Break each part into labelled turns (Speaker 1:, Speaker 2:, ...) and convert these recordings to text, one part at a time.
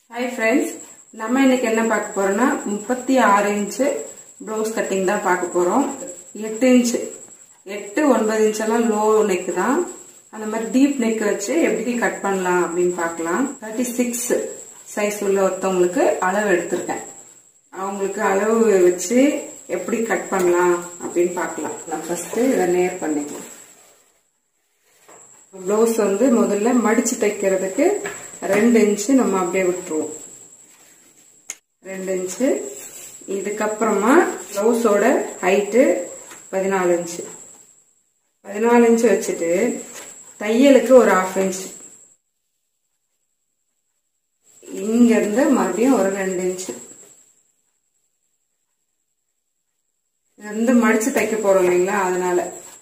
Speaker 1: Hi friends, நம்ம இன்னைக்கு என்ன பார்க்க போறோம்னா 36 இன்ச் ப்ளவுஸ் கட்டிங் தான் பார்க்க போறோம். 8 இன்ச் 8 9 இன்ச் எல்லாம் லோ நெக் தான். அந்த மாதிரி டீப் நெக் வச்சு எப்படி கட் பண்ணலாம் அப்படினு பார்க்கலாம். 36 சைஸ் உள்ள ஒருத்தவங்களுக்கு அளவு எடுத்துர்க்கேன். அவங்களுக்கு அளவு வச்சு எப்படி கட் பண்ணலாம் அப்படினு பார்க்கலாம். நான் ஃபர்ஸ்ட் இத நேர் பண்ணிக்கலாம். ப்ளவுஸ் வந்து முதல்ல மடிச்சு தைக்கிறதுக்கு 2 இன்ச் நம்ம அப்படியே விட்டுருவோம். 2 இன்ச். இதுக்கு அப்புறமா ப்ளவுஸோட ஹைட் 14 இன்ச். 14 இன்ச் வச்சிட்டு தையலுக்கு ஒரு 1/2 இன்ச். இங்க இருந்து மறுபடியும் ஒரு 2 இன்ச். இது மடிச்சு தைக்க போறோம் இல்லைங்களா, அதனால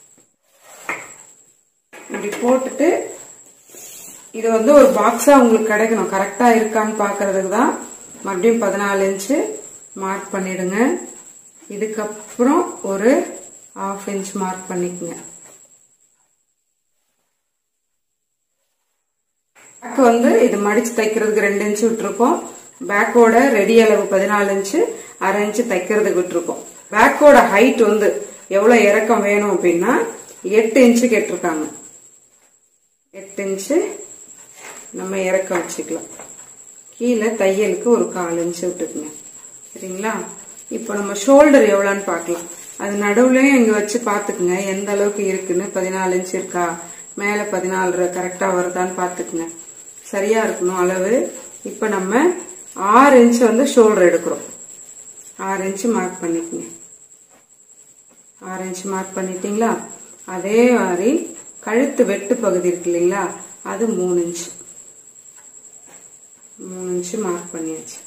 Speaker 1: இப்படி போட்டுட்டு இது வந்து ஒரு பாக்ஸா உங்களுக்கு கிடைக்கணும். கரெக்டா இருக்கான்னு பாக்குறதுக்கு தான் மறுபடியும் 14 இன்ச் மார்க் பண்ணிடுங்க. இதுக்கப்புறம் ஒரு 1/2 இன்ச் மார்க் பண்ணிக்கங்க. பேக் வந்து இது மடிச்சு தைக்கிறதுக்கு 2 இன்ச் விட்டுருக்கோம். பேக்கோட ரெடி அளவு 14 இன்ச் 1/2 இன்ச் தைக்கிறதுக்கு விட்டுருக்கோம். பேக்கோட ஹைட் வந்து எவ்வளவு இறக்கம் வேணும் அப்படின்னா 8 இன்ச் கேட்டிருக்காங்க. 8 இன்ச் நம்ம இறக்க வச்சுக்கலாம். கீழே தையலுக்கு ஒரு 1/4 இன்ச் விட்டுக்குங்க. சரிங்களா? இப்போ நம்ம ஷோல்டர் எவ்வளவுன்னு பார்க்கலாம். அது நடுவுலயும் இங்க வச்சு பாத்துக்குங்க எந்த அளவுக்கு இருக்குன்னு. 14 இன்ச் இருக்கா, மேல 14 கரெக்டா வருதான்னு பாத்துக்குங்க. சரியா இருக்கணும் அளவு. இப்ப நம்ம 6 இன்ச் வந்து ஷோல்டர் எடுக்கிறோம். 6 இன்ச் மார்க் பண்ணிக்கங்க. 6 இன்ச் மார்க் பண்ணிட்டீங்களா? அதே மாதிரி கழுத்து வெட்டு பகுதி இருக்கு இல்லைங்களா, அது 3 இன்ச். 3 இன்ச் மார்க் பண்ணியாச்சு.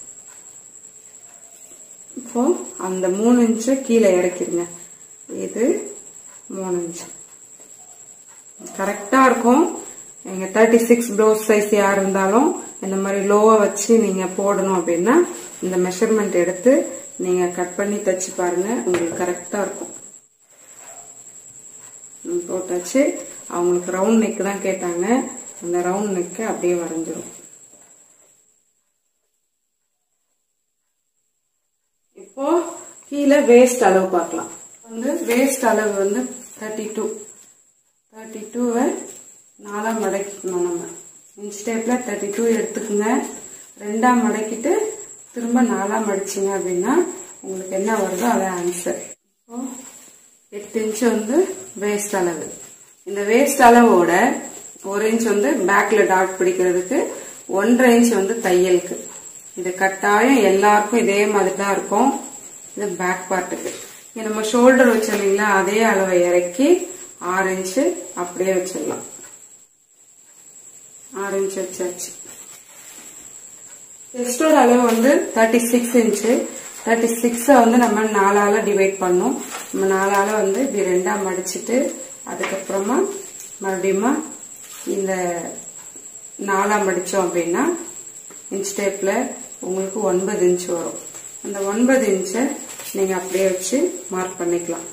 Speaker 1: இப்போ அந்த 3 இன்ச் கீழே இறக்கிருங்க. இது 3 இன்ச் கரெக்டா இருக்கும். எங்க 36 ப்ளவுஸ் சைஸ் யார் இருந்தாலும் இந்த மாதிரி லோவா வச்சு நீங்க போடணும் அப்படின்னா இந்த மெஷர்மெண்ட் எடுத்து நீங்க கட் பண்ணி தச்சு பாருங்க, உங்களுக்கு கரெக்டா இருக்கும். போட்டாச்சு. அவங்களுக்கு ரவுண்ட் நெக் தான் கேட்டாங்க. அந்த ரவுண்ட் நெக் அப்படியே வரைஞ்சிரும். இப்போ கீழே வேஸ்ட் அளவு பார்க்கலாம். வந்து வேஸ்ட் அளவு வந்து 32. 32 4 மடக்கிக்கணும். நம்ம இன்ச் டேப்ல 32 எடுத்துக்கோங்க. 2 மடக்கிட்டு திரும்ப 4 மடிச்சிங்க அப்படின்னா உங்களுக்கு என்ன வருதோ அதான் ஆன்சர். இப்போ 8 இன்ச் வந்து வேஸ்ட் அளவு. இந்த வேஸ்ட் அளவோட 1 இன்ச் வந்து பேக்ல டாட் பிடிக்கிறதுக்கு, 1/2 இன்ச் வந்து தையலுக்கு. இது கட்டாயம் எல்லாருக்கும் இதே மாதிரி தான் இருக்கும். இது பேக் பார்ட்டுக்கு. இங்க நம்ம ஷோல்டர் வச்சிருந்தீங்களா, அதே அளவை இறக்கி 6 இன்ச் அப்படியே வச்சிடலாம். 6 இன்ச் வச்சாச்சு. செஸ்டோட அளவு வந்து 36 இன்ச். 36 வந்து நம்ம 4ஆல டிவைட் பண்ணோம். நம்ம 4ஆல வந்து இப்படி 2 மடிச்சிட்டு அதுக்கப்புறமா மறுபடியும் இந்த 4 மடிச்சோம் அப்படின்னா இன்ச் டேப்ல உங்களுக்கு 9 இன்ச் வரும். அந்த 9 இன்ச்ச நீங்க அப்படியே வச்சு மார்க் பண்ணிக்கலாம்.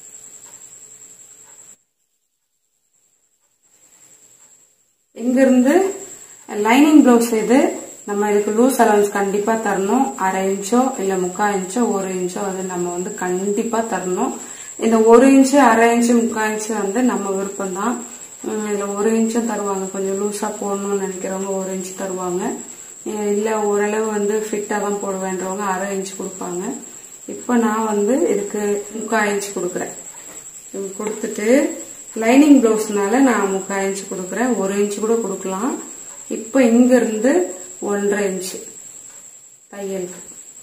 Speaker 1: இங்கிருந்து லைனிங் பிளவுஸ் இது நம்ம இதுக்கு லூஸ் அலவன்ஸ் கண்டிப்பா தரணும். 1/2 இன்ச்சோ இல்ல 3/4 இன்ச்சோ 1 இன்ச்சோ அது நம்ம வந்து கண்டிப்பா தரணும். இந்த 1 இன்ச் 1/2 இன்ச் 3/4 இன்ச் வந்து நம்ம விருப்பம் தான். இதுல 1 இன்ச்சும் தருவாங்க. கொஞ்சம் லூஸா போடணும்னு நினைக்கிறவங்க 1 இன்ச் தருவாங்க. இல்ல ஓரளவு வந்து ஃபிட்டா தான் போடுவேன்றவங்க 1/2 இன்ச் கொடுப்பாங்க. இப்ப நான் வந்து இதுக்கு 3/4 இன்ச் கொடுக்குறேன். கொடுத்துட்டு லைனிங் பிளவுஸ்னால நான் 3/4 இன்ச் கொடுக்குறேன். 1 இன்ச் கூட கொடுக்கலாம். இப்ப இங்க இருந்து 1/2 இன்ச் தையலுக்கு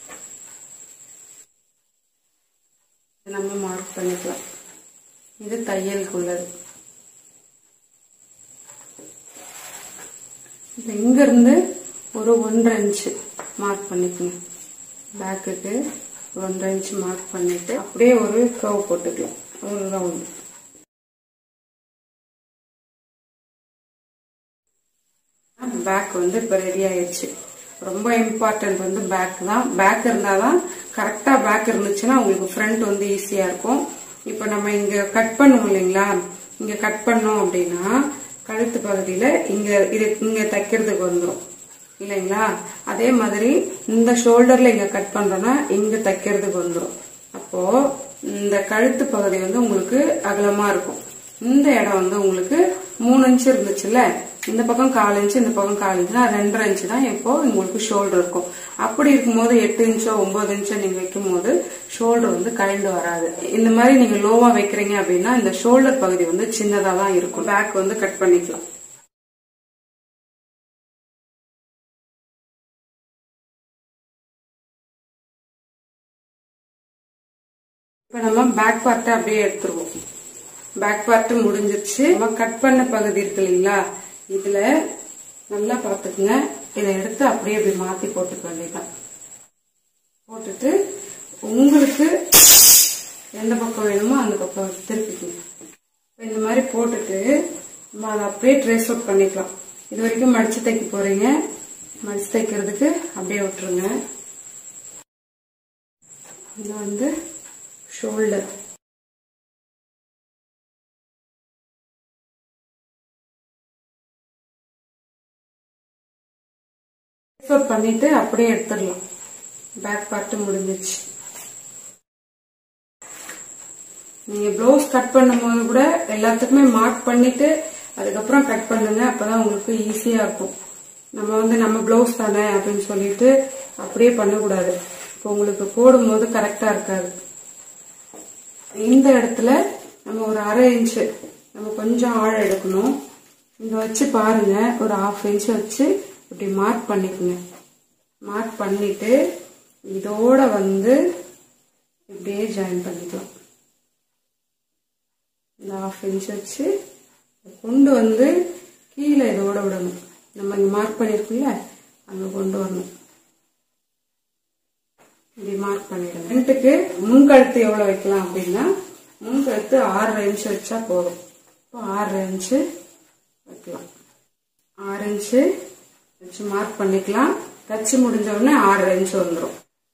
Speaker 1: நம்ம மார்க் பண்ணிக்கலாம். இது தையலுக்கு உள்ளது. இங்க இருந்து ஒரு 1/2 இன்ச் மார்க் பண்ணிக்கணும். பேக்குக்கு 1/2 இன்ச் மார்க் பண்ணிட்டு அப்படியே ஒரு கர்வ் போட்டுக்கலாம். ஒரு ரவுண்ட். பேக் வந்து இப்ப ரெடி ஆயிடுச்சு. ரொம்ப இம்பார்ட்டன்ட் வந்து பேக் தான். பேக் இருந்தாதான் கரெக்டா பேக் இருந்துச்சுன்னா உங்களுக்கு ஃப்ரண்ட் வந்து ஈஸியா இருக்கும். இப்ப நம்ம இங்க கட் பண்ணுவோம் இல்லைங்களா, இங்க கட் பண்ணோம் அப்படின்னா கழுத்து பகுதியில இங்க தைக்கிறதுக்கு வந்துடும். இல்லைங்களா? அதே மாதிரி இந்த ஷோல்டர்ல இங்க கட் பண்றோம்னா இங்க தைக்கிறதுக்கு வந்துடும். அப்போ இந்த கழுத்து பகுதி வந்து உங்களுக்கு அகலமா இருக்கும். இந்த இடம் வந்து உங்களுக்கு 3 இன்ச் இருந்துச்சுல்ல, இந்த பக்கம் 4 இன்ச், இந்த பக்கம் 4 இன்ச்னா 2.5 இன்ச் தான் இப்போ உங்களுக்கு ஷோல்டர் இருக்கும். அப்படி இருக்கும்போது 8 இன்ச்சோ 9 இன்ச்சோ நீங்க வைக்கும் போது ஷோல்டர் வந்து கழண்டு வராது. இந்த மாதிரி நீங்க லோவா வைக்கிறீங்க அப்படின்னா இந்த ஷோல்டர் பகுதி வந்து சின்னதா தான் இருக்கும். பேக் வந்து கட் பண்ணிக்கலாம். இப்ப நம்ம பேக் பார்ட் அப்படியே எடுத்துருவோம். பேக் பார்ட் முடிஞ்சிருச்சு. நம்ம கட் பண்ண பகுதி இருக்கு இல்லைங்களா, இதுல நல்லா பாத்துக்குங்க. இதை எடுத்து அப்படியே அப்படி மாத்தி போட்டுக்க வேண்டியதான். போட்டுட்டு உங்களுக்கு எந்த பக்கம் வேணுமோ அந்த பக்கம் திருப்பிக்கணும். இந்த மாதிரி போட்டுட்டு நம்ம அதை அப்படியே ட்ரேஸ் அவுட் பண்ணிக்கலாம். இது வரைக்கும் மடிச்சு தைக்க போறீங்க. மடிச்சு தைக்கிறதுக்கு அப்படியே விட்டுருங்க. இது வந்து ஷோல்டர். பண்ணிட்டு அப்படியே எடுத்துடலாம். பேக் பார்ட் முடிஞ்சிச்சு. நீங்க பிளவுஸ் கட் பண்ணும் போது கூட எல்லாத்துக்குமே மார்க் பண்ணிட்டு அதுக்கப்புறம் கட் பண்ணுங்க. அப்பதான் உங்களுக்கு ஈஸியா இருக்கும். நம்ம வந்து நம்ம பிளவுஸ் தானே அப்படின்னு சொல்லிட்டு அப்படியே பண்ணக்கூடாது. இப்போ உங்களுக்கு போடும் போது கரெக்டா இருக்காது. இந்த இடத்துல நம்ம ஒரு 1/2 இன்ச் நம்ம கொஞ்சம் ஆழம் எடுக்கணும். இங்க வச்சு பாருங்க, ஒரு 1/2 இன்ச் வச்சு இப்படி மார்க் பண்ணிக்கோங்க. மார்க் பண்ணிட்டு இதோட வந்து இப்படியே ஜாயின் பண்ணிக்கலாம். இந்த 1/2 இன்ச் வச்சு கொண்டு வந்து கீழே இதோட விடணும். நம்ம இங்க மார்க் பண்ணிருக்கோம்ல, அங்க கொண்டு வரணும். இப்படி மார்க் பண்ணிடுங்க. ஃப்ரண்ட்டுக்கு முன்கழுத்து எவ்வளவு வைக்கலாம் அப்படின்னா, முன்கழுத்து 6.5 இன்ச் வச்சா போதும். இப்போ 6.5 இன்ச் வைக்கலாம். 6 இன்ச் வச்சு மார்க் பண்ணிக்கலாம். தச்சு முடிஞ்ச உடனே 6.5 இன்ச் வந்துடும்.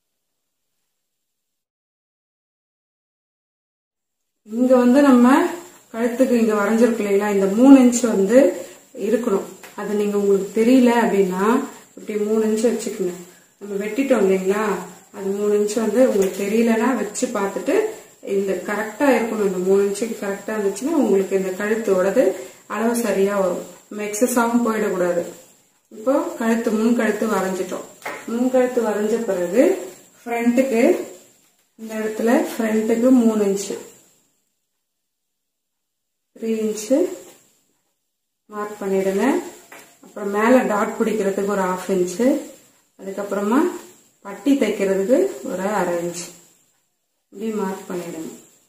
Speaker 1: இங்க வந்து நம்ம கழுத்துக்கு இங்க வரைஞ்சிருக்கு இல்லைங்களா, இந்த 3 இன்ச் வந்து இருக்கணும். அது நீங்க உங்களுக்கு தெரியல அப்படின்னா இப்படி 3 இன்ச் வச்சுக்கோங்க. நம்ம வெட்டிட்டோம் இல்லைங்களா, அது 3 இன்ச் வந்து உங்களுக்கு தெரியலன்னா வச்சு பார்த்துட்டு இந்த கரெக்டா இருக்கணும். இந்த 3 இன்ச்சுக்கு கரெக்டா இருந்துச்சுன்னா உங்களுக்கு இந்த கழுத்தோடது அளவு சரியா வரும். நம்ம எக்ஸஸாவும் போயிடக்கூடாது. இப்போ கழுத்து முன் கழுத்து வரைஞ்சிட்டோம். முன் கழுத்து வரைஞ்ச பிறகு ஃப்ரண்ட்டுக்கு இந்த இடத்துல ஃப்ரண்ட்டுக்கு 3 இன்ச் 3 இன்ச் மார்க் பண்ணிடுங்க. அப்புறம் மேல டாட் பிடிக்கிறதுக்கு ஒரு 1/2 இன்ச், அதுக்கப்புறமா பட்டி தைக்கிறதுக்கு ஒரு 1/2 இன்ச் இப்படி மார்க் பண்ணிடுங்க.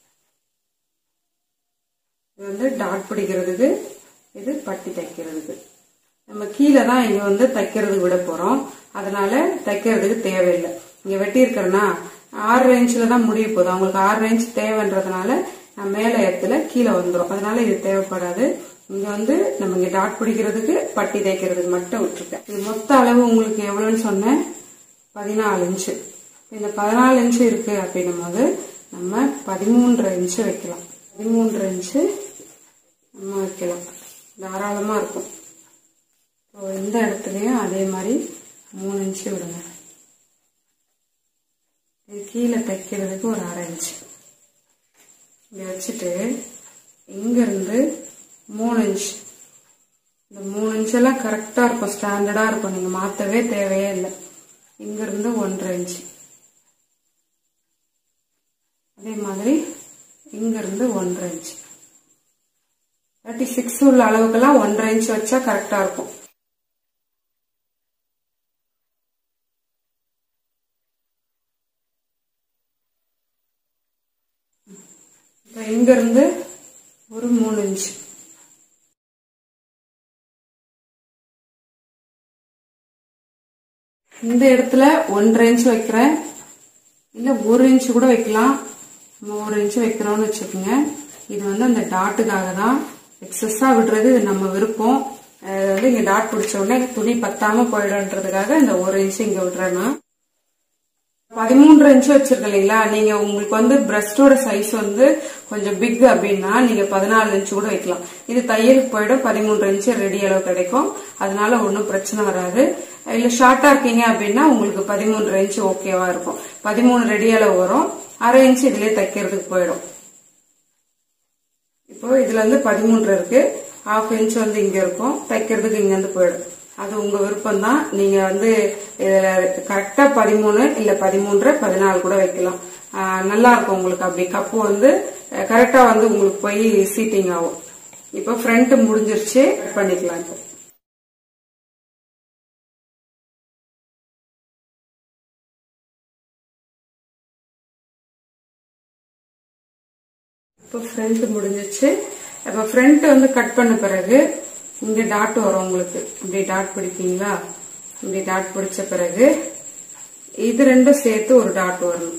Speaker 1: இது வந்து டாட் பிடிக்கிறதுக்கு, இது பட்டி தைக்கிறதுக்கு. நம்ம கீழே தான் இங்க வந்து தைக்கிறதுக்கு விட போறோம். அதனால தைக்கிறதுக்கு தேவையில்லை. இங்க வெட்டி இருக்கிறேன்னா 6.5 இன்ச்ல தான் முடிய போகுது. அவங்களுக்கு 6.5 இன்ச் தேவைன்றதுனால நான் மேல இடத்துல கீழே வந்துடும். அதனால இது தேவைப்படாது. இங்க வந்து நம்ம இங்க டாட் பிடிக்கிறதுக்கு பட்டி தைக்கிறதுக்கு மட்டும் விட்டுருக்கேன். இது மொத்த அளவு உங்களுக்கு எவ்வளவுன்னு சொன்னேன், 14 இன்ச். இந்த 14 இன்ச் இருக்கு அப்படின்னும் போது நம்ம 13.5 இன்ச் வைக்கலாம். 13.5 இன்ச் நம்ம வைக்கலாம். தாராளமா இருக்கும். இந்த இடத்துலயும் அதே மாதிரி 3 இன்ச் விடுங்க. கீழே தைக்கிறதுக்கு ஒரு 1/2 இன்ச் இங்க வச்சுட்டு இங்க இருந்து 3 இன்ச், இந்த 3 இன்ச் எல்லாம் கரெக்டா இருக்கும், ஸ்டாண்டர்டா இருக்கும். நீங்க மாத்தவே தேவையே இல்லை. இங்க இருந்து 1.5 இன்ச், அதே மாதிரி இங்க இருந்து 1.5 இன்ச். 36 உள்ள அளவுக்கெல்லாம் 1.5 இன்ச் வச்சா கரெக்டா இருக்கும். இங்க இருந்து ஒரு 3 இன்ச், இந்த இடத்துல 1.5 இன்ச் வைக்கிறேன். இல்ல 1 இன்ச் கூட வைக்கலாம். 1 இன்ச் வைக்கிறோம்னு வச்சுக்கோங்க. இது வந்து அந்த டாட்டுக்காக தான். எக்ஸஸா விடுறது இது நம்ம விருப்பம். அதாவது இங்க டாட் பிடிச்ச உடனே துணி பத்தாம போயிடும்ன்றதுக்காக இந்த 1 இன்ச் இங்க விடுறேன்னா 13 இன்ச் வச்சிருக்க இல்லைங்களா, நீங்க உங்களுக்கு வந்து பிரஸ்டோட சைஸ் வந்து கொஞ்சம் பிக் அப்படின்னா நீங்க 14 இன்ச் கூட வைக்கலாம். இது தையலுக்கு போயிடும். 13 இன்ச் ரெடி அளவு கிடைக்கும். அதனால ஒன்னும் பிரச்சனை வராது. இல்ல ஷார்ட்டா இருக்கீங்க அப்படின்னா உங்களுக்கு 13 இன்ச் ஓகேவா இருக்கும். 13 ரெடி அளவு வரும். 1/2 இன்ச் இதுலயே தைக்கிறதுக்கு போயிடும். இப்போ இதுல வந்து 13 இருக்கு, 1/2 இன்ச் வந்து இங்க இருக்கும், தைக்கிறதுக்கு இங்க இருந்து போயிடும். அது உங்க விருப்பம் தான். நீங்க வந்து இதுல கரெக்டா 13 இல்ல 13, 14 கூட வைக்கலாம். நல்லா இருக்கும் உங்களுக்கு. அப்படி கப்பு வந்து கரெக்டா வந்து உங்களுக்கு போய் சீட்டிங் ஆகும். இப்போ ஃப்ரண்ட் முடிஞ்சிருச்சு, பண்ணிக்கலாம். இப்போ ஃப்ரண்ட் முடிஞ்சிருச்சு. இப்போ ஃப்ரண்ட் வந்து கட் பண்ண பிறகு இங்க டாட் வரும் உங்களுக்கு. இப்படி டாட் பிடிப்பீங்களா? இப்படி டாட் பிடிச்ச பிறகு இது ரெண்டும் சேர்த்து ஒரு டாட் வரணும்.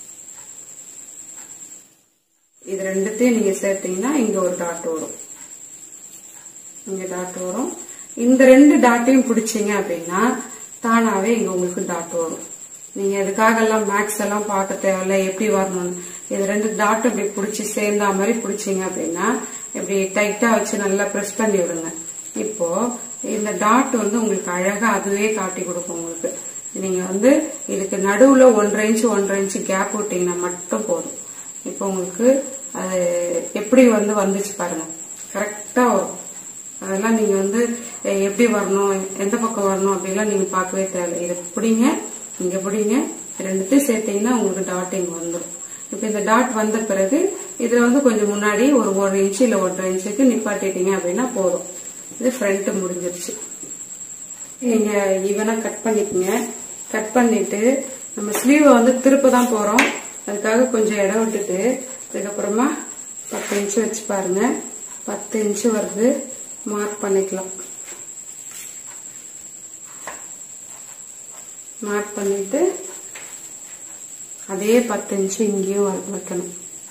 Speaker 1: இது ரெண்டுத்தையும் நீங்க சேர்த்தீங்கன்னா இங்க ஒரு டாட் வரும், இங்க டாட் வரும். இந்த 2 டாட்டையும் பிடிச்சீங்க அப்படின்னா தானாவே இங்க உங்களுக்கு டாட் வரும். நீங்க இதுக்காக எல்லாம் மேக்ஸ் எல்லாம் பார்க்க தேவையில்ல, எப்படி வரணும்னு. இது 2 டாட் இப்படி பிடிச்சி சேர்ந்தா மாதிரி பிடிச்சீங்க அப்படின்னா இப்படி டைட்டா வச்சு நல்லா பிரஸ் பண்ணி விடுங்க. இப்போ இந்த டாட் வந்து உங்களுக்கு அழகா அதுவே காட்டி கொடுக்கும் உங்களுக்கு. நீங்க வந்து இதுக்கு நடுவுல 1.5 இன்ச் கேப் விட்டீங்கன்னா மட்டும் போதும். இப்போ உங்களுக்கு அது எப்படி வந்துச்சு பாருங்க, கரெக்டா வரும். அதெல்லாம் நீங்க வந்து எப்படி வரணும், எந்த பக்கம் வரணும் அப்படிலாம் நீங்க பார்க்கவே தேவையில்லை. இதை பிடிங்க, இங்க பிடிங்க, ரெண்டுத்தையும் சேர்த்தீங்கன்னா உங்களுக்கு டாட் இங்க வந்துடும். இப்ப இந்த டாட் வந்த பிறகு இதுல வந்து கொஞ்சம் முன்னாடி ஒரு 1 இன்ச் இல்ல 1.5 இன்ச்சுக்கு நிப்பாட்டிட்டீங்க அப்படின்னா போதும். இது ஃப்ரண்ட் முடிஞ்சிருச்சு. நீங்க ஈவனா கட் பண்ணிக்கங்க. கட் பண்ணிட்டு நம்ம ஸ்லீவ் வந்து திருப்ப தான் போறோம். அதுக்காக கொஞ்சம் இடம் விட்டுட்டு அதுக்கப்புறமா 10 இன்ச் வச்சு பாருங்க. 10 இன்ச் வருது, மார்க் பண்ணிக்கலாம். மார்க் பண்ணிட்டு அதே 10 இன்ச் இங்கேயும் வைக்கணும்.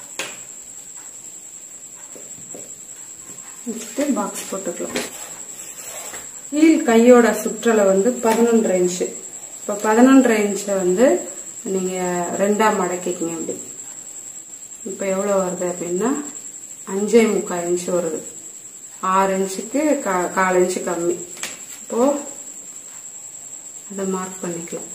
Speaker 1: வச்சுட்டு பாக்ஸ் போட்டுக்கலாம். கீழ் கையோட சுற்றளவு வந்து 11 இன்ச். இப்ப 11 இன்ச்ச வந்து நீங்க 2ஆ மடக்கிக்கங்க. அப்படி இப்ப எவ்வளவு வருது அப்படின்னா 5.25 இன்ச் வருது. 6 இன்ச்சுக்கு 1/4 இன்ச் கம்மி. இப்போ அதை மார்க் பண்ணிக்கலாம்.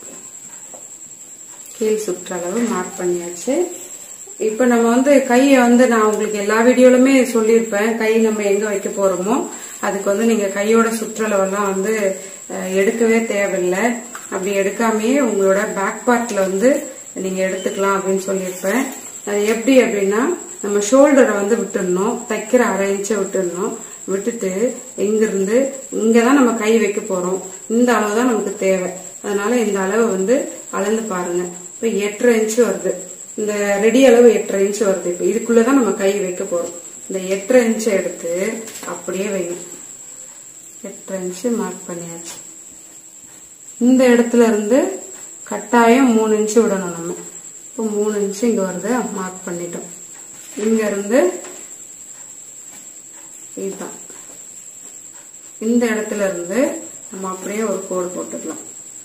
Speaker 1: கீழ் சுற்றளவு மார்க் பண்ணியாச்சு. இப்ப நம்ம வந்து கையை வந்து நான் உங்களுக்கு எல்லா வீடியோலுமே சொல்லியிருப்பேன், கை நம்ம எங்க வைக்க போறோமோ அதுக்கு வந்து நீங்க கையோட சுற்றளவெல்லாம் வந்து எடுக்கவே தேவையில்லை. அப்படி எடுக்காமயே உங்களோட பேக் பார்ட்ல வந்து நீங்க எடுத்துக்கலாம் அப்படின்னு சொல்லியிருப்பேன். அது எப்படி அப்படின்னா நம்ம ஷோல்டரை வந்து விட்டுடணும், தைக்கிற 1/2 இன்ச்சை விட்டுடணும். விட்டுட்டு இங்கிருந்து இங்கதான் நம்ம கை வைக்க போறோம். இந்த அளவு தான் நமக்கு தேவை. அதனால இந்த அளவு வந்து அளந்து பாருங்க. இப்ப 8.5 இன்ச் வருது. இந்த ரெடி அளவு 8.5 இன்ச் வருது. இப்ப இதுக்குள்ளதான் நம்ம கை வைக்க போறோம். இந்த 8.5 இன்ச் எடுத்து அப்படியே வைங்க. 8.5 இன்ச் மார்க் பண்ணியாச்சு. இந்த இடத்துல இருந்து கட்டாயம் 3 இன்ச் விடணும் நம்ம. இப்போ 3 இன்ச் இங்க வருது, மார்க் பண்ணிட்டோம். இங்க இருந்து இதுதான், இந்த இடத்துல இருந்து நம்ம அப்படியே ஒரு கோடு போட்டுக்கலாம்.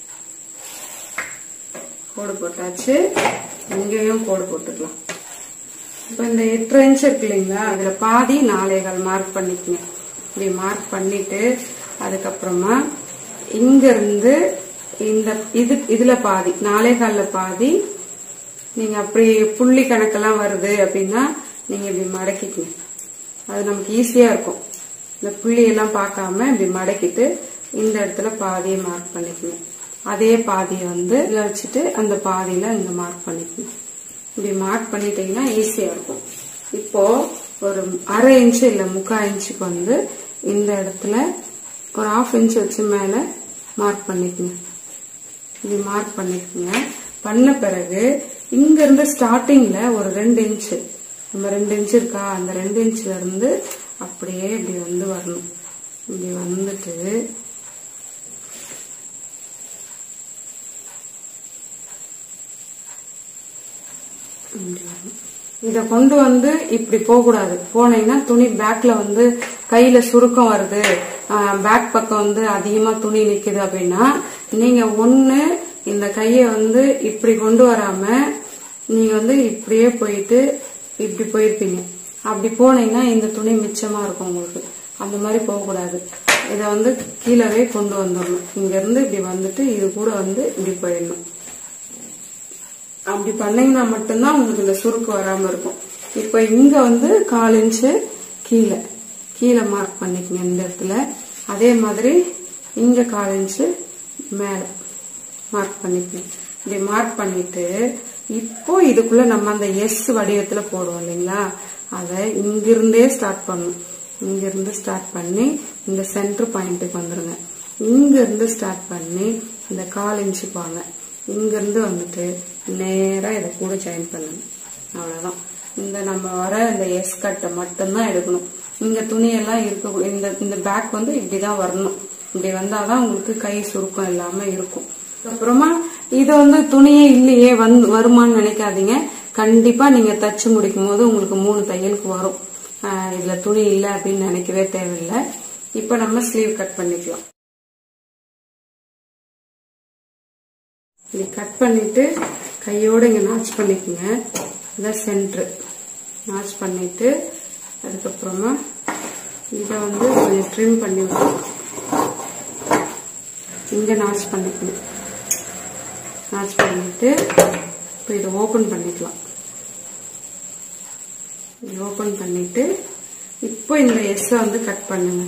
Speaker 1: கோடு போட்டாச்சு. இங்கேயும் கோடு போட்டுக்கலாம். இப்ப இந்த 8.5 இன்ச் இருக்கு இல்லைங்களா, அதுல பாதி 4.25 மார்க் பண்ணிக்கங்க. இப்படி மார்க் பண்ணிட்டு அதுக்கப்புறமா இங்க இருந்து இந்த இதுல பாதி 4.25 பாதி நீங்க அப்படி புள்ளி கணக்கெல்லாம் வருது அப்படின்னா நீங்க இப்படி மடக்கிக்கங்க. அது நமக்கு ஈஸியா இருக்கும். இந்த புள்ளி எல்லாம் பார்க்காம இப்படி மடக்கிட்டு இந்த இடத்துல பாதியை மார்க் பண்ணிக்கணும். அதே பாதியை வந்து இதுல வச்சுட்டு அந்த பாதியில இங்க மார்க் பண்ணிக்கணும். இப்படி மார்க் பண்ணிட்டீங்கன்னா ஈஸியா இருக்கும். இப்போ ஒரு 1/2 இன்ச் இல்ல 3/4 இன்ச்சுக்கு வந்து இந்த இடத்துல ஒரு 1/2 இன்ச் வச்சு மேல மார்க் பண்ணிக்கணும். இப்படி மார்க் பண்ணிக்கோங்க. பண்ண பிறகு இங்க இருந்து ஸ்டார்டிங்ல ஒரு 2 இன்ச், நம்ம 2 இன்ச் இருக்கா, அந்த 2 இன்ச்ல இருந்து அப்படியே இப்படி வந்து வரணும். இப்படி வந்துட்டு இத கொண்டு வந்து இப்படி போக கூடாது. போனீங்கன்னா துணி பேக்ல வந்து கையில சுருக்கம் வருது, பேக் பக்கம் வந்து அதிகமா துணி நிக்குது அப்படின்னா நீங்க ஒண்ணு இந்த கைய வந்து இப்படி கொண்டு வராம நீங்க வந்து இப்படியே போயிட்டு இப்படி போயிருப்பீங்க. அப்படி போனீங்கன்னா இந்த துணி மிச்சமா இருக்கும் உங்களுக்கு. அந்த மாதிரி போக கூடாது. இதை வந்து கீழவே கொண்டு வந்துடணும். இங்க இருந்து இப்படி வந்துட்டு இது கூட வந்து இப்படி போயிடணும். அப்படி பண்ணீங்கன்னா மட்டும்தான் உங்களுக்கு இந்த சுருக்கு வராம இருக்கும். இப்ப இங்க வந்து 1/4 இன்ச்சு கீழே மார்க் பண்ணிக்கங்க இந்த இடத்துல. அதே மாதிரி இங்க 1/4 இன்ச்சு மேல மார்க் பண்ணிக்கணும். இப்படி மார்க் பண்ணிட்டு இப்போ இதுக்குள்ள நம்ம அந்த எஸ் வடிவத்துல போடுவோம் இல்லைங்களா, அதை இங்கிருந்தே ஸ்டார்ட் பண்ணணும். இங்கிருந்து ஸ்டார்ட் பண்ணி இந்த சென்டர் பாயிண்ட்டுக்கு வந்துருங்க. இங்க இருந்து ஸ்டார்ட் பண்ணி இந்த 1/4 இன்ச்சுக்கு வாங்க. இங்க இருந்து வந்துட்டு நேரா இதை கூட ஜாயின் பண்ணுங்க. அவ்வளவுதான். இந்த நம்ம வர இந்த எஸ் கட்டை மட்டும்தான் எடுக்கணும். இங்க துணியெல்லாம் இருக்க இந்த பேக் வந்து இப்படிதான் வரணும். இப்படி வந்தாதான் உங்களுக்கு கை சுருக்கம் இல்லாம இருக்கும். அப்புறமா இது வந்து துணியே இல்லையே வருமானு நினைக்காதீங்க. கண்டிப்பா நீங்க தச்சு முடிக்கும் போது உங்களுக்கு 3 தையலுக்கு வரும். இதுல துணி இல்ல அப்படின்னு நினைக்கவே தேவையில்லை. இப்ப நம்ம ஸ்லீவ் கட் பண்ணிக்கலாம். இப்படி கட் பண்ணிட்டு கையோட இங்க நாச் பண்ணிக்கோங்க. இதான் சென்டர் நாச் பண்ணிட்டு அதுக்கப்புறமா இத வந்து கொஞ்சம் ட்ரிம் பண்ணி விட்டுருக்கோம். இங்க நாச் பண்ணிக்கணும். நாச் பண்ணிட்டு இப்ப இதை ஓபன் பண்ணிக்கலாம். ஓபன் பண்ணிட்டு இப்போ இந்த எஸ் வந்து கட் பண்ணுங்க.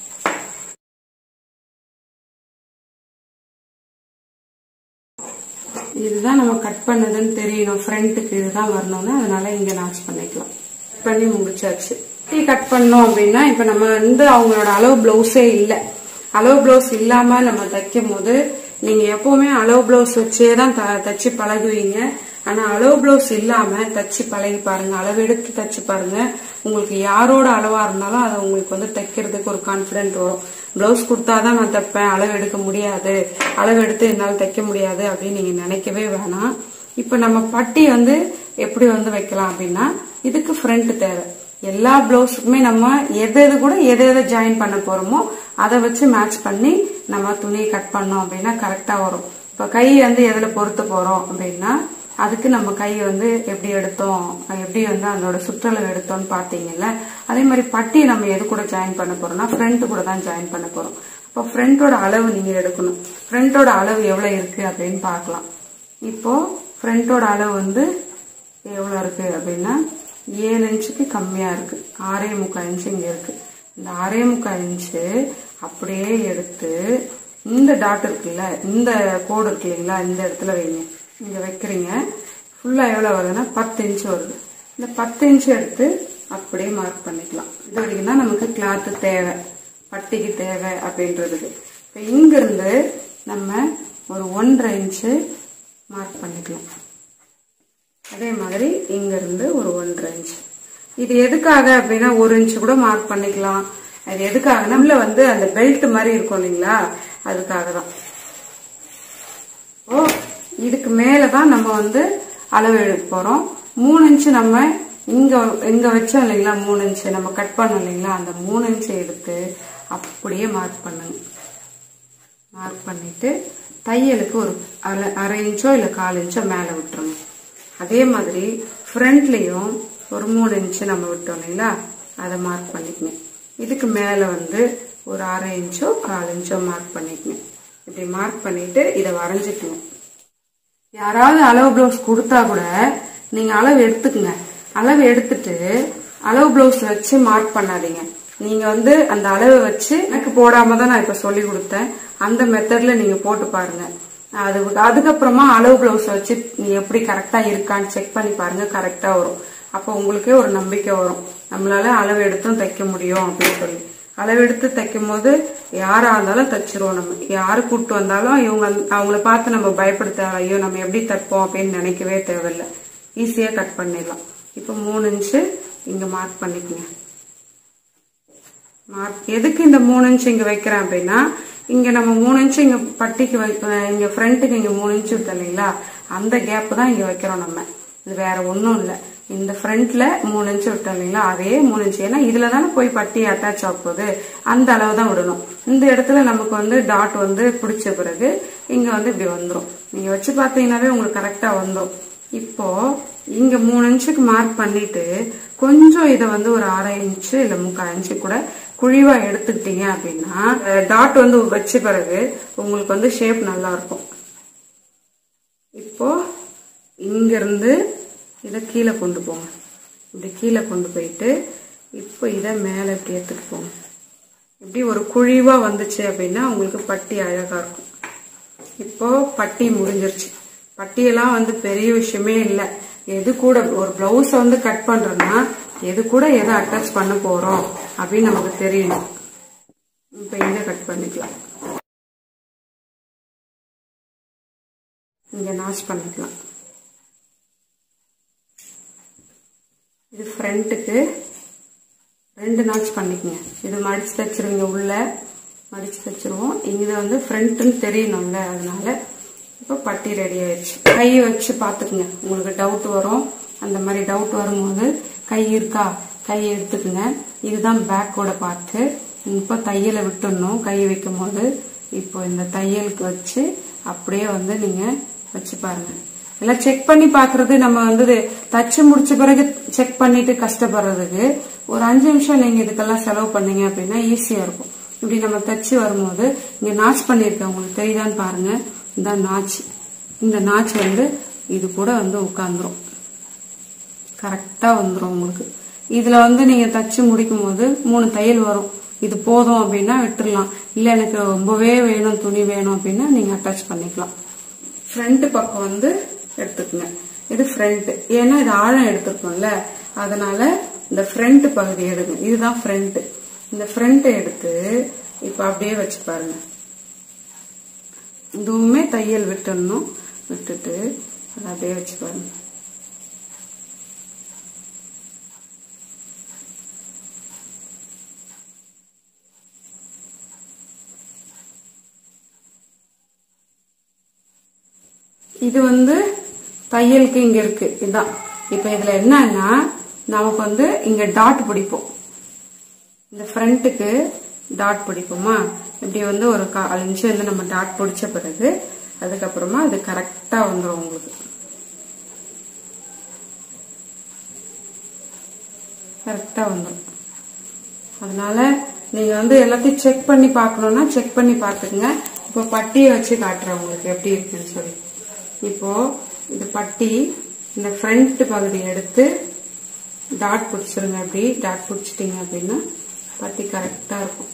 Speaker 1: இதுதான் நம்ம கட் பண்ணதுன்னு தெரியணும். ஃப்ரண்ட்டுக்கு இதுதான் வரணும்னு அதனால இங்க நாச் பண்ணிக்கலாம். கட் பண்ணி முடிச்சாச்சு. கட் பண்ணோம் அப்படின்னா இப்ப நம்ம வந்து அவங்களோட அளவு பிளவுஸே இல்ல. அளவு பிளவுஸ் இல்லாம நம்ம தைக்கும் போது நீங்க எப்பவுமே அளவு பிளவுஸ் வச்சேதான் தச்சு பழகுவீங்க. ஆனா அளவு பிளவுஸ் இல்லாம தச்சு பழகி பாருங்க. அளவு எடுத்து தச்சு பாருங்க. உங்களுக்கு யாரோட அளவா இருந்தாலும் அதை உங்களுக்கு வந்து தைக்கிறதுக்கு ஒரு கான்பிடென்ட் வரும். பிளவுஸ் கொடுத்தாதான் நான் தைப்பேன், அளவு எடுக்க முடியாது, அளவு எடுத்து என்னால தைக்க முடியாது அப்படின்னு நீங்க நினைக்கவே வேணாம். இப்ப நம்ம பட்டி வந்து எப்படி வந்து வைக்கலாம் அப்படின்னா இதுக்கு ஃப்ரண்ட் தேவை. எல்லா பிளவுஸுக்குமே நம்ம எது கூட எதை ஜாயின் பண்ண போறோமோ அதை வச்சு மேட்ச் பண்ணி நம்ம துணியை கட் பண்ணோம் அப்படின்னா கரெக்டா வரும். இப்ப கை வந்து எதுல பொறுத்து போறோம் அப்படின்னா அதுக்கு நம்ம கை வந்து எப்படி எடுத்தோம், எப்படி வந்து அதோட சுற்றளவு எடுத்தோம்னு பாத்தீங்கல்ல, அதே மாதிரி பட்டி நம்ம எது கூட ஜாயின் பண்ண போறோம்னா ஃப்ரண்ட் கூட தான் ஜாயின் பண்ண போறோம். அப்போ ஃப்ரண்டோட அளவு நீங்க எடுக்கணும். ஃப்ரண்டோட அளவு எவ்வளவு இருக்கு அப்படின்னு பாக்கலாம். இப்போ ஃப்ரண்டோட அளவு வந்து எவ்வளவு இருக்கு அப்படின்னா 7 இன்ச்சுக்கு கம்மியா இருக்கு. 6.25 இன்ச்சு இங்க இருக்கு. இந்த 6.25 இன்ச்சு அப்படியே எடுத்து இந்த டாட் இருக்குல்ல, இந்த கோடு இருக்கு இல்லைங்களா, இந்த இடத்துல வைங்க. இங்க வைக்கிறீங்க. ஃபுல்லா எவ்வளவு வருதுன்னா 10 இன்ச்சு வருது. இந்த 10 இன்ச்சு எடுத்து அப்படியே மார்க் பண்ணிக்கலாம். இது வரைக்கும் தான் நமக்கு கிளாத் தேவை, பட்டிக்கு தேவை அப்படின்றதுக்கு. இப்ப இங்க இருந்து நம்ம ஒரு 1.5 இன்ச்சு மார்க் பண்ணிக்கலாம். அதே மாதிரி இங்க இருந்து ஒரு 1.5 இன்ச்சு. இது எதுக்காக அப்படின்னா 1 இன்ச்சு கூட மார்க் பண்ணிக்கலாம். அது எதுக்காக நம்மள வந்து அந்த பெல்ட் மாதிரி இருக்கும் இல்லைங்களா, அதுக்காக தான். ஓ இதுக்கு மேலதான் நம்ம வந்து அளவு எடுக்க போறோம். 3 இன்ச்சு நம்ம இங்க வச்சோம் இல்லைங்களா, 3 இன்ச்சு நம்ம கட் பண்ணோம் இல்லைங்களா, அந்த 3 இன்ச்சு எடுத்து அப்படியே மார்க் பண்ணுங்க. மார்க் பண்ணிட்டு தையலுக்கு ஒரு 1/2 இன்ச்சோ இல்ல 1/4 இன்ச்சோ மேல விட்டுருங்க. அதே மாதிரி ஃப்ரண்ட்லயும் ஒரு 3 இன்ச்சு நம்ம விட்டோம் இல்லைங்களா, அதை மார்க் பண்ணிக்கங்க. இதுக்கு மேல வந்து ஒரு 1/2 இன்ச்சோ 1/4 இன்ச்சோ மார்க் பண்ணிக்கங்க. இப்படி மார்க் பண்ணிட்டு இதை வரைஞ்சிக்கணும். யாராவது அளவு பிளவுஸ் கொடுத்தா கூட நீங்க அளவு எடுத்துக்குங்க. அளவு எடுத்துட்டு அளவு பிளவுஸ் வச்சு மார்க் பண்ணாதீங்க. நீங்க வந்து அந்த அளவு வச்சு எனக்கு போடாம தான் நான் இப்ப சொல்லி கொடுத்தேன். அந்த மெத்தட்ல நீங்க போட்டு பாருங்க. அதுக்கப்புறமா அளவு பிளவுஸ் வச்சு நீ எப்படி கரெக்டா இருக்கான்னு செக் பண்ணி பாருங்க. கரெக்டா வரும். அப்ப உங்களுக்கே ஒரு நம்பிக்கை வரும், நம்மளால அளவு எடுத்தும் தைக்க முடியும் அப்படின்னு சொல்லி. அளவு எடுத்து தைக்கும் போது யாரா இருந்தாலும் தச்சிருவோம். நம்ம யாரு கூப்பிட்டு வந்தாலும் அவங்கள பார்த்து நம்ம பயப்படுத்த, ஐயோ நம்ம எப்படி தைப்போம் அப்படின்னு நினைக்கவே தேவையில்லை. ஈஸியா கட் பண்ணிடலாம். இப்ப 3 இன்ச்சு இங்க மார்க் பண்ணிக்கங்க. எதுக்கு இந்த 3 இன்ச்சு இங்க வைக்கிறேன் அப்படின்னா, இங்க நம்ம 3 இன்ச்சு இங்க பட்டிக்கு இங்க ஃப்ரண்ட்டுக்கு இங்க 3 இன்ச்சு விட்டு இல்லைங்களா, அந்த கேப் தான் இங்க வைக்கிறோம் நம்ம. இது வேற ஒன்னும் இல்ல. இந்த ஃப்ரண்ட்ல 3 இன்ச்சு விட்டோம் இல்லைங்களா, அதே 3 இன்ச்சு. ஏன்னா இதுல தானே போய் பட்டி அட்டாச் ஆக போகுது, அந்த அளவு தான் விடணும். இந்த இடத்துல நமக்கு வந்து டாட் வந்து பிடிச்ச பிறகு இங்க வந்து இப்படி வந்துடும். நீங்க வச்சு பாத்தீங்கன்னாவே உங்களுக்கு கரெக்டா வந்துடும். இப்போ இங்க 3 இன்ச்சுக்கு மார்க் பண்ணிட்டு கொஞ்சம் இதை வந்து ஒரு 1/2 இன்ச்சு இல்ல 3/4 இன்ச்சு கூட குழிவா எடுத்துக்கிட்டீங்க அப்படின்னா டாட் வந்து வச்ச பிறகு உங்களுக்கு வந்து ஷேப் நல்லா இருக்கும். இப்போ இங்க இருந்து இத கீழே கொண்டு போங்க. இப்படி கீழே கொண்டு போயிட்டு இப்போ இத மேல இப்படி எடுத்துட்டு போங்க. இப்படி ஒரு குழிவா வந்துச்சு அப்படின்னா உங்களுக்கு பட்டி அழகா இருக்கும். இப்போ பட்டி முடிஞ்சிருச்சு. பட்டியெல்லாம் வந்து பெரிய விஷயமே இல்லை. எது கூட ஒரு பிளவுஸ வந்து கட் பண்றோம்னா எது கூட எதை அட்டாச் பண்ண போறோம் அப்படின்னு நமக்கு தெரியணும். இப்ப இங்க கட் பண்ணிக்கலாம். இங்க நாச் பண்ணிக்கலாம். இது ஃப்ரண்ட்டுக்கு 2 நாச் பண்ணிக்கங்க. இது மடிச்சு தச்சிருவீங்க, உள்ள மடிச்சு தச்சிருவோம். இங்க வந்து ஃப்ரண்ட்னு தெரியணும்ல, அதனால இப்போ பட்டி ரெடி ஆயிடுச்சு. கை வச்சு பாத்துக்குங்க, உங்களுக்கு டவுட் வரும். அந்த மாதிரி டவுட் வரும்போது கை இருக்கா கை எடுத்துக்குங்க. இதுதான் பேக்கோட பார்த்து. இப்போ தையலை விட்டுடணும் கை வைக்கும் போது. இப்போ இந்த தையலுக்கு வச்சு அப்படியே வந்து நீங்க வச்சு பாருங்க. எல்லாம் செக் பண்ணி பாக்குறது நம்ம வந்து தச்சு முடிச்ச பிறகு செக் பண்ணிட்டு கஷ்டப்படுறதுக்கு ஒரு 5 நிமிஷம் நீங்க இதுக்கெல்லாம் செலவு பண்ணீங்க அப்படின்னா ஈஸியா இருக்கும். இப்படி நம்ம தச்சு வரும்போது இங்க நாச் பண்ணிருக்கேன், உங்களுக்கு தெரியுதான்னு பாருங்க. இந்த நாச், இந்த நாச் வந்து இது கூட வந்து உட்கார்ந்துரும், கரெக்டா வந்துரும் உங்களுக்கு. இதுல வந்து நீங்க தச்சு முடிக்கும் போது 3 தையல் வரும். இது போதும் அப்படின்னா விட்டுடலாம். இல்ல எனக்கு ரொம்பவே வேணும், துணி வேணும் அப்படின்னா நீங்க அட்டாச் பண்ணிக்கலாம். ஃப்ரண்ட் பக்கம் வந்து எடுத்துக்கங்க. இது ஃப்ரண்ட், ஏன்னா இது ஆழம் எடுத்துக்கோம்ல, அதனால இந்த ஃப்ரண்ட் பகுதி எடுங்க. இதுதான் ஃப்ரண்ட். இந்த ஃப்ரண்ட் எடுத்து இப்ப அப்படியே வச்சு பாருங்க. இதுவுமே தையல் விட்டுடணும். விட்டுட்டு அதை அப்படியே வச்சு பாருங்க. இது வந்து தையலுக்கு இங்க இருக்கு, இதுதான். இப்ப இதுல என்னன்னா நமக்கு வந்து இங்க டாட் பிடிப்போம். இந்த ஃப்ரண்ட்டுக்கு டாட் பிடிப்போமா, இப்படி வந்து ஒரு 4 இன்ச்சு வந்து நம்ம டாட் பிடிச்ச பிறகு அதுக்கப்புறமா அது கரெக்டா வந்துடும் உங்களுக்கு. கரெக்டா வந்துடும். அதனால நீங்க வந்து எல்லாத்தையும் செக் பண்ணி பாக்கணும்னா செக் பண்ணி பாத்துக்கங்க. இப்போ பட்டியை வச்சு காட்டுறேன் உங்களுக்கு எப்படி இருக்குன்னு சொல்லி. இப்போ இது பட்டி, இந்த ஃப்ரண்ட் பகுதி எடுத்து டாட் பிடிச்சிருங்க. அப்படி டாட் பிடிச்சிட்டீங்க அப்படின்னா பட்டி கரெக்டா இருக்கும்.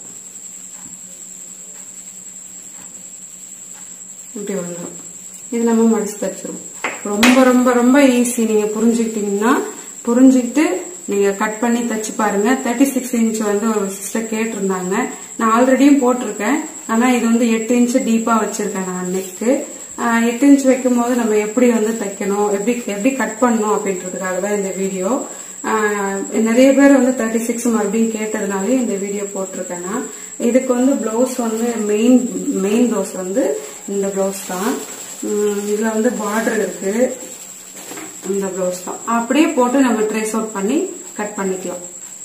Speaker 1: இப்படி வந்துடும். இது நம்ம மடிச்சு தச்சிருவோம். ரொம்ப ரொம்ப ரொம்ப ஈஸி. நீங்க புரிஞ்சுக்கிட்டீங்கன்னா புரிஞ்சுக்கிட்டு நீங்க கட் பண்ணி தச்சு பாருங்க. 36 இன்ச் வந்து ஒரு சிஸ்டர் கேட்டிருந்தாங்க. நான் ஆல்ரெடியும் போட்டிருக்கேன். ஆனா இது வந்து 8 இன்ச் டீப்பா வச்சிருக்கேன் நான் அன்னைக்கு. 8 இன்ச் வைக்கும் போது நம்ம எப்படி வந்து தைக்கணும், எப்படி கட் பண்ணணும் அப்படின்றதுக்காக தான் இந்த வீடியோ. நிறைய பேர் வந்து 36 மறுபடியும் கேட்டதுனாலே இந்த வீடியோ போட்டிருக்கேன். இதுக்கு வந்து பிளவுஸ் வந்து மெயின் பிளவுஸ் வந்து இந்த பிளவுஸ் தான். இதுல வந்து பார்டர் இருக்கு, இந்த பிளவுஸ் தான். அப்படியே போட்டு நம்ம ட்ரேஸ் அவுட் பண்ணி கட் பண்ணிக்கலாம்.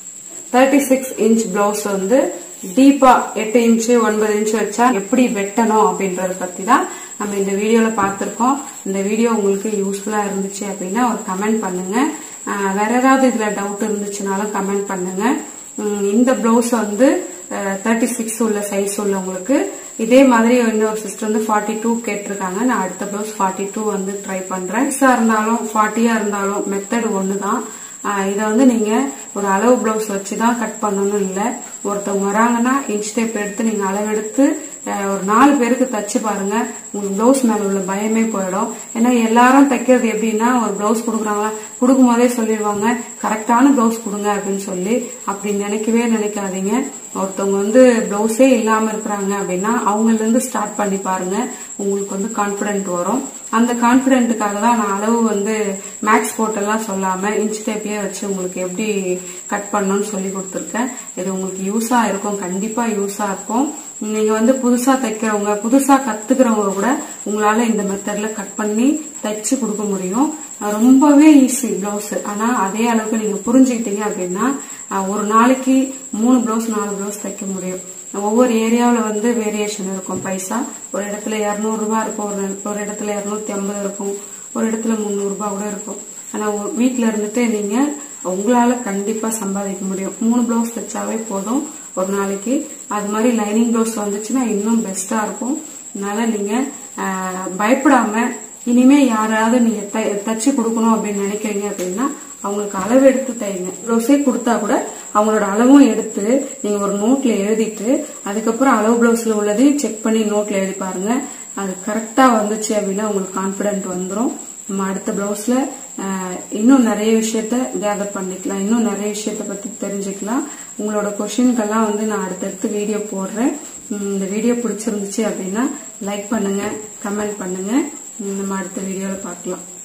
Speaker 1: 36 இன்ச் பிளவுஸ் வந்து டீப்பா 8 இன்ச் 9 இன்ச் வச்சா எப்படி வெட்டணும் அப்படின்றத பத்தி தான் நம்ம இந்த வீடியோல பார்த்திருக்கோம். இந்த வீடியோ உங்களுக்கு யூஸ்ஃபுல்லா இருந்துச்சு அப்படின்னா ஒரு கமெண்ட் பண்ணுங்க. வேற ஏதாவது இதுல டவுட் இருந்துச்சுனாலும் கமெண்ட் பண்ணுங்க. இந்த பிளவுஸ் வந்து 36 உள்ள சைஸ் உள்ளவங்களுக்கு இதே மாதிரி இன்னொரு சிஸ்டர் வந்து 42 கேட்டிருக்காங்க. நான் அடுத்த பிளவுஸ் 42 வந்து ட்ரை பண்றேன். 6 இருந்தாலும் 40 இருந்தாலும் மெத்தட் ஒண்ணுதான். இத வந்து நீங்க ஒரு அளவு பிளவுஸ் வச்சுதான் கட் பண்ணணும் இல்ல. ஒருத்தவங்க வராங்கன்னா இன்ச் டேப் எடுத்து நீங்க அளவெடுத்து ஒரு 4 பேருக்கு தச்சு பாருங்க. உங்களுக்கு பிளவுஸ் மேல உள்ள பயமே போயிடும். ஏன்னா எல்லாரும் தைக்கிறது எப்படின்னா ஒரு பிளவுஸ் கொடுக்குறாங்களா, கொடுக்கும் போதே சொல்லிடுவாங்க கரெக்டான பிளவுஸ் கொடுங்க அப்படின்னு சொல்லி. அப்படி நினைக்கவே நினைக்காதீங்க. ஒருத்தவங்க வந்து பிளவுஸே இல்லாம இருக்கிறாங்க அப்படின்னா அவங்கல இருந்து ஸ்டார்ட் பண்ணி பாருங்க. உங்களுக்கு வந்து கான்பிடென்ட் வரும். அந்த கான்பிடென்ட்டுக்காக தான் நான் அளவு வந்து மேக்ஸ் போட்டெல்லாம் சொல்லாம இன்ச் டேப்லயே வச்சு உங்களுக்கு எப்படி கட் பண்ணணும்னு சொல்லி கொடுத்துருக்கேன். இது உங்களுக்கு யூஸா இருக்கும், கண்டிப்பா யூஸா இருக்கும். நீங்க வந்து புதுசா தைக்கிறவங்க, புதுசா கத்துக்கிறவங்க கூட உங்களால இந்த மெத்தட்ல கட் பண்ணி தைச்சு கொடுக்க முடியும். ரொம்பவே ஈஸி பிளவுஸ். ஆனா அதே அளவுக்கு நீங்க புரிஞ்சுக்கிட்டீங்க அப்படின்னா ஒரு நாளைக்கு 3 பிளவுஸ் 4 பிளவுஸ் தைக்க முடியும். ஒவ்வொரு ஏரியாவில வந்து வேரியேஷன் இருக்கும். பைசா ஒரு இடத்துல 200 ரூபாய் இருக்கும், ஒரு இடத்துல 250 இருக்கும், ஒரு இடத்துல 300 ரூபாய் கூட இருக்கும். ஆனா வீட்டுல இருந்துட்டு நீங்க உங்களால கண்டிப்பா சம்பாதிக்க முடியும். 3 பிளவுஸ் தைச்சாவே போதும். ஒரு நாளைக்கு. அது மாதிரி லைனிங் பிளவுஸ் வந்துச்சுன்னா இன்னும் பெஸ்டா இருக்கும். அதனால நீங்க பயப்படாம இனிமே யாராவது நீங்க தச்சு கொடுக்கணும் அப்படின்னு நினைக்கிறீங்க அப்படின்னா அவங்களுக்கு அளவு எடுத்து தைங்க. பிளவுஸே கொடுத்தா கூட அவங்களோட அளவும் எடுத்து நீங்க ஒரு நோட்ல எழுதிட்டு அதுக்கப்புறம் அளவு பிளவுஸ்ல உள்ளதையும் செக் பண்ணி நோட்ல எழுதி பாருங்க. அது கரெக்டா வந்துச்சு அப்படின்னா உங்களுக்கு கான்பிடென்ட் வந்துடும். நம்ம அடுத்த பிளவுஸ்ல இன்னும் நிறைய விஷயத்த கேதர் பண்ணிக்கலாம், இன்னும் நிறைய விஷயத்த பத்தி தெரிஞ்சுக்கலாம். உங்களோட கொஸ்டின்கெல்லாம் நான் அடுத்தடுத்து வீடியோ போடுறேன். இந்த வீடியோ பிடிச்சிருந்துச்சு அப்படின்னா லைக் பண்ணுங்க, கமெண்ட் பண்ணுங்க. நம்ம அடுத்த வீடியோல பார்க்கலாம்.